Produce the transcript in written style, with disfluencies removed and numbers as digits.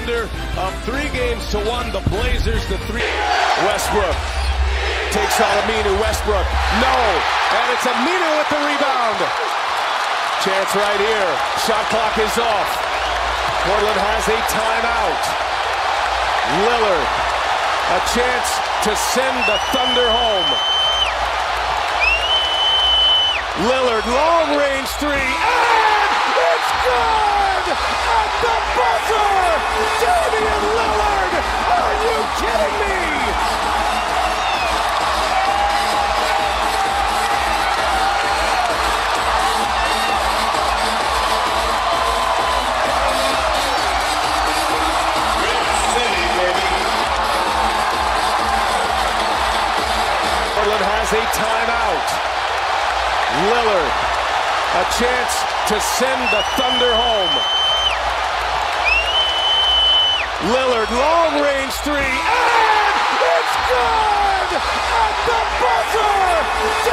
Thunder up 3-1. The Blazers, the 3. Westbrook takes on Aminu. Westbrook, no. And it's Aminu with the rebound. Chance right here. Shot clock is off. Portland has a timeout. Lillard, a chance to send the Thunder home. Lillard, long-range three, and it's good! At the buzzer! Damian Lillard! Are you kidding me? Portland has a timeout. Lillard, a chance to send the Thunder home. Lillard, long-range three, and it's good! At the buzzer!